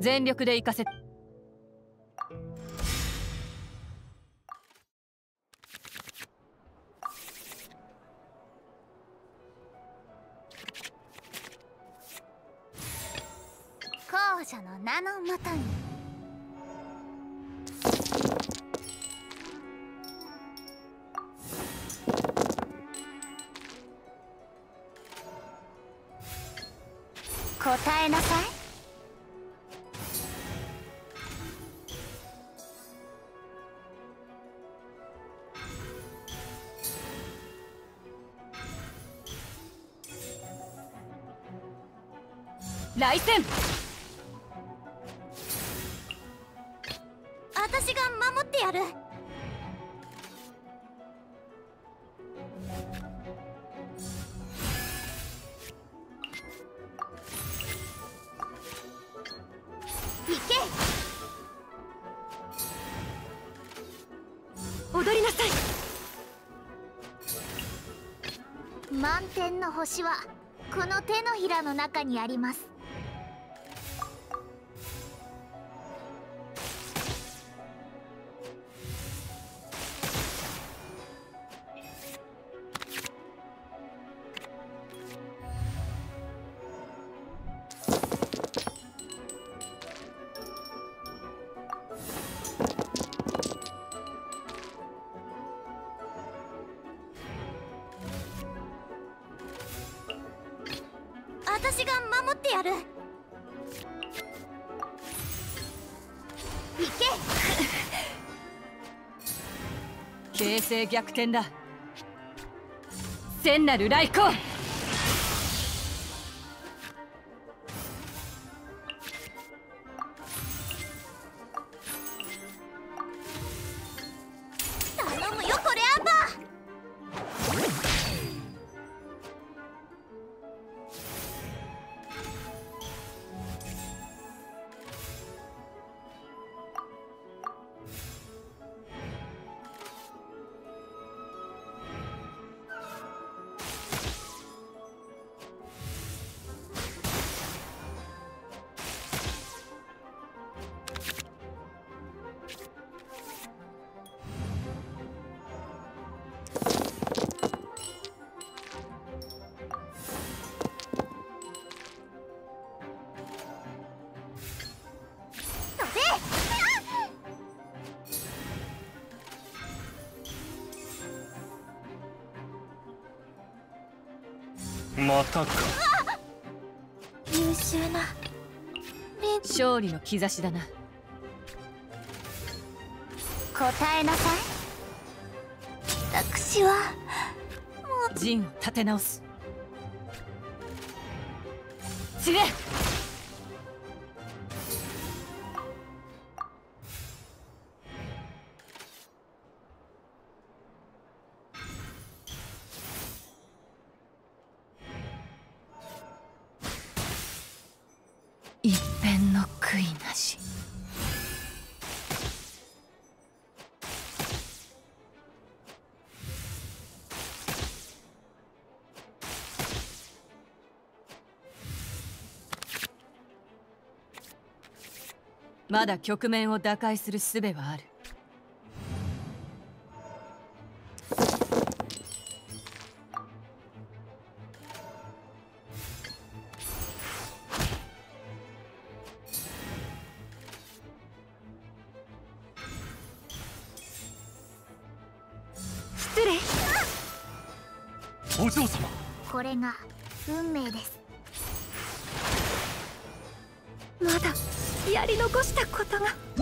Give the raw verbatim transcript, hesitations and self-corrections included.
全力で行かせ。 皇女の名のもとに。答えなさい。 来戦。 私が守ってやる。行け。 踊りなさい。 満天の星はこの手のひらの中にあります。私が守ってやる。行け。形勢逆転だ。聖なる来光。 頼むよこれアンバー。 またか。 優秀な勝利の兆しだな。 答えなさい。私はもう陣を立て直す。散れ。一片の悔いなし。まだ局面を打開する術はある。 失礼。 お嬢様。 これが運命です。 まだやり残したことが。